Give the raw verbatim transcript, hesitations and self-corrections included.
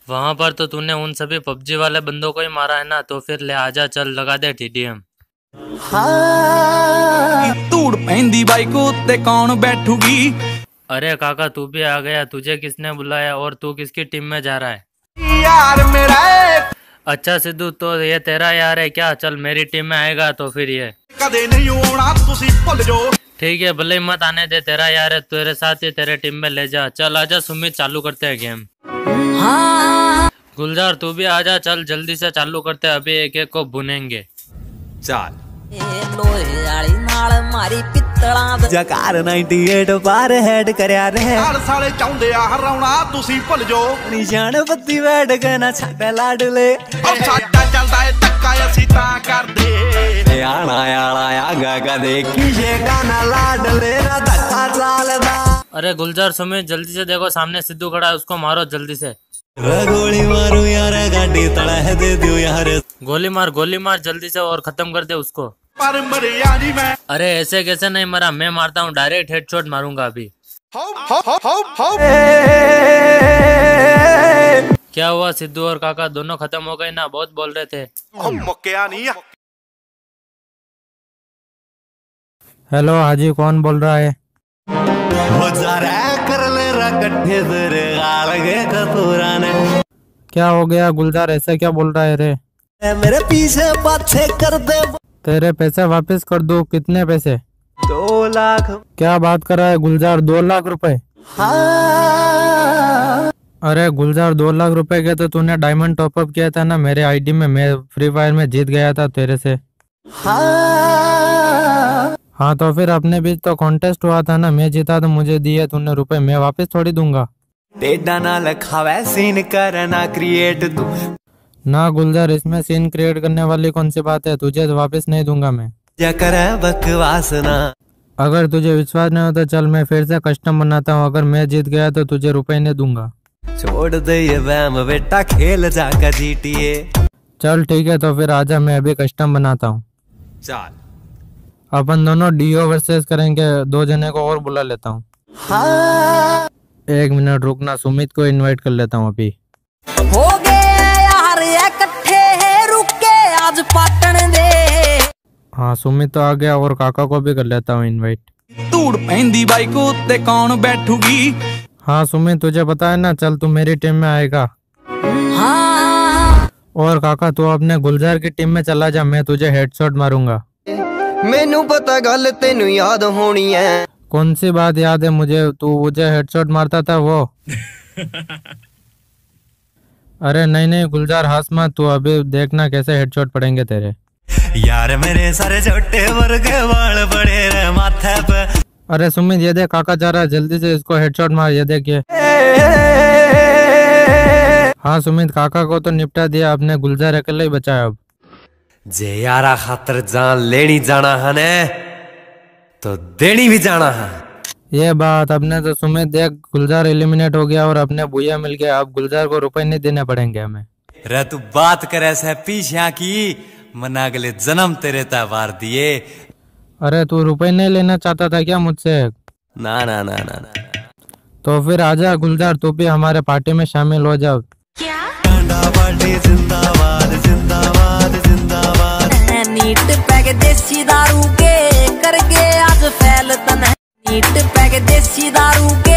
वहां पर तो तूने उन सभी पबजी वाले बंदों को ही मारा है ना, तो फिर ले आजा, चल लगा दे टीडीएम। धूड़ पैंदी बाइक उत्ते कौन बैठूगी। अरे काका तू भी आ गया, तुझे किसने बुलाया और तू किसकी टीम में जा रहा है? यार मेरा अच्छा सिद्धू, तो ये तेरा यार है क्या? चल मेरी टीम में आएगा तो फिर ये कदे नहीं होना, तुसी भुल जाओ। ठीक है, भले ही मत आने दे, तेरा यार है, तेरे साथ ही तेरे टीम में ले जा। चल आजा सुमित, चालू करते हैं गेम। गुलजार तू भी आजा, चल जल्दी से चालू करते हैं, अभी एक एक को भुनेंगे। चल जकार अट्ठानवे पार हेड करया रे हर साले चाहुंदे आ हराउणा, तुसी भुल जाओ। निशान बत्ती बैठ के ना छाटे लाडले, ओ साडा चलदा ए धक्का असीं तां करदे। आना आला आगा कदे किसे गाना लाडले ना धक्का चलदा। अरे गुलजार सुमित जल्दी से देखो, सामने सिद्धू खड़ा है, उसको मारो जल्दी से। गोली मारू यार, गाड़ी तड़ा दे दियो यार। गोली मार गोली मार जल्दी से और खत्म कर दे उसको। पर मरिया नहीं मैं। अरे ऐसे कैसे नहीं मरा, मैं मारता हूँ, डायरेक्ट हेडशॉट मारूंगा अभी। हो हो हो हो हो। क्या हुआ सिद्धू और काका दोनों खत्म हो गए ना? बहुत बोल रहे थे। मुक्किया नहीं है। हेलो हाजी, कौन बोल रहा है? कर ले रकठे तेरे गाल गए कतूरा ने। क्या हो गया गुलजार, ऐसा क्या बोल रहा है रे? मेरे पीछे बातें कर दे। तेरे पैसे वापस कर दो। कितने पैसे? दो लाख। क्या बात कर रहा है गुलजार, दो लाख रुपए? हाँ। अरे गुलजार दो लाख रुपए के तो तूने डायमंड टॉपअप किया था ना मेरे आईडी में, मैं फ्री फायर में जीत गया था तेरे से। हाँ, हाँ तो फिर अपने बीच तो कॉन्टेस्ट हुआ था ना, मैं जीता तो मुझे दिए तूने रुपए, मैं वापस थोड़ी दूंगा। टेढ़ा ना लखावे सीन करना क्रिएट तू। ना गुलजार, इसमें सीन क्रिएट करने वाली कौन सी बात है, तुझे तो वापस नहीं दूंगा मैं। क्या करे बकवास ना। अगर तुझे विश्वास नहीं होता चल मैं फिर से कस्टम बनाता हूँ, अगर मैं जीत गया तो तुझे रुपए नहीं दूंगा। छोड़ दे ये वहम बेटा, खेल जाकर जीटीए। चल ठीक है, तो फिर आजा, मैं अभी कस्टम बनाता हूँ। चल अपन दोनों डीओ वर्सेस करेंगे, दो जने को और बुला लेता हूँ। हाँ। एक मिनट रुकना, सुमित को इनवाइट कर लेता हूँ अभी। हो गए यार इकट्ठे है, रुक के आज पाटन दे। हाँ सुमित तो आ गया, और काका को भी कर लेता हूँ इनवाइट। धूड़ पैंदी बाइक उत्ते कौन बैठूगी। हाँ सुमित तुझे पता है ना, चल तू मेरी टीम में आएगा। हाँ। और काका तू अपने गुलजार की टीम में चला जा, मैं तुझे हेडशॉट मारूंगा। मैनू पता गल तेनू याद होनी है। कौन सी बात याद है मुझे, तू मुझे हेडशॉट मारता था वो। अरे नहीं नहीं गुलजार हंस मत, तू अभी देखना कैसे हेडशॉट पड़ेंगे तेरे। यार मेरे सारे छोटे वर्गे बाल बड़े रे माथे पे। अरे सुमित ये देख काका जा रहा है, जल्दी से इसको हेडशॉट मार, ये देखिए। हाँ सुमित काका को तो निपटा दिया, अपने गुलजार अकेले ही बचा है अब। जे यारा खातर जान लेनी जाना है ने, तो देनी भी जाना है। ये बात अपने तो सुमित देख, गुलजार एलिमिनेट हो गया और अपने भूया मिल गया, अब गुलजार को रुपए नहीं देने पड़ेंगे हमें। रे तू बात करे से पीछा की, मना अगले जन्म तेरे त्योहार दिए। अरे तू रुपए नहीं लेना चाहता था क्या मुझसे? ना ना ना ना ना। तो फिर आजा गुलजार, तू भी हमारे पार्टी में शामिल हो जाओ। क्या? पार्टी जिंदाबाद जिंदाबाद जिंदाबाद। नीट पैक देसी दारू के करके आज फैल तन, नीट पैक देसी दारू के